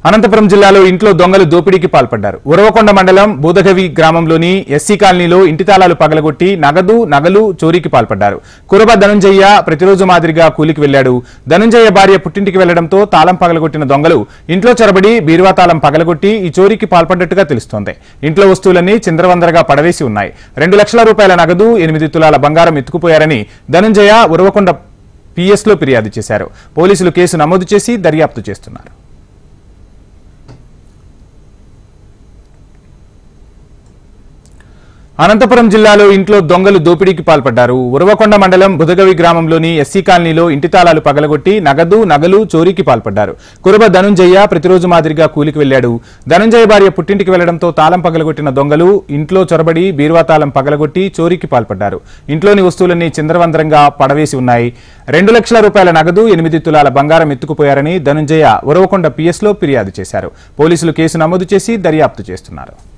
అనంతపురం జిల్లాలో ఇంట్లో దొంగలు దోపిడీకి పాల్పడ్డారు. ఉరవకొండ మండలం బూదగవి గ్రామంలోని ఎస్సీ కాలనీలో ఇంటి తాళాలు పగలగొట్టి నగలు చోరీకి పాల్పడ్డారు. కురబ ధనుంజయ్య ప్రతిరోజు మాదిరిగా కూలికి వెళ్లాడు. ధనుంజయ్య భార్య పుట్టింటికి వెళ్లడంతో తాళం పగలగొట్టిన దొంగలు ఇంట్లో చొరబడి బీరువా తాళం పగలగొట్టి ఈ చోరీకి పాల్పడ్డట్టుగా తెలుస్తోంది. ఇంట్లో వస్తువులన్నీ చిందరవందరగా పడవేసి ఉన్నాయి. 2 లక్షల రూపాయల నగదు, 8 తులాల బంగారం ఎత్తుకుపోయారని ధనుంజయ్య ఉరవకొండ పిఎస్లో ఫిర్యాదు చేశారు. పోలీసులు కేసు నమోదు చేసి దర్యాప్తు చేస్తున్నారు. అనంతపురం జిల్లాలో ఇంట్లో దొంగలు దోపిడీకి పాల్పడ్డారు. ఉరవకొండ మండలం బుదగవి గ్రామంలోని ఎస్సీ కాలనీలో ఇంటి తాళాలు పగలగొట్టి నగలు చోరీకి పాల్పడ్డారు. కురబ ధనుంజయ్య ప్రతిరోజు మాదిరిగా కూలికి వెళ్లాడు. ధనుంజయ్య భార్య పుట్టింటికి వెళ్లడంతో తాళం పగలగొట్టిన దొంగలు ఇంట్లో చొరబడి బీరువా తాళం పగలగొట్టి చోరీకి పాల్పడ్డారు. ఇంట్లోని వస్తువులన్నీ చిందరవందరంగా పడవేసి ఉన్నాయి. 2 లక్షల రూపాయల నగదు, 8 తులాల బంగారం ఎత్తుకుపోయారని ధనుంజయ్య ఉరవకొండ పిఎస్లో ఫిర్యాదు చేశారు. పోలీసులు కేసు నమోదు చేసి దర్యాప్తు చేస్తున్నారు.